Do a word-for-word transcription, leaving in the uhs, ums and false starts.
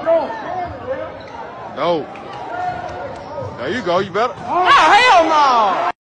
No. There you go. You better. Oh, hell no.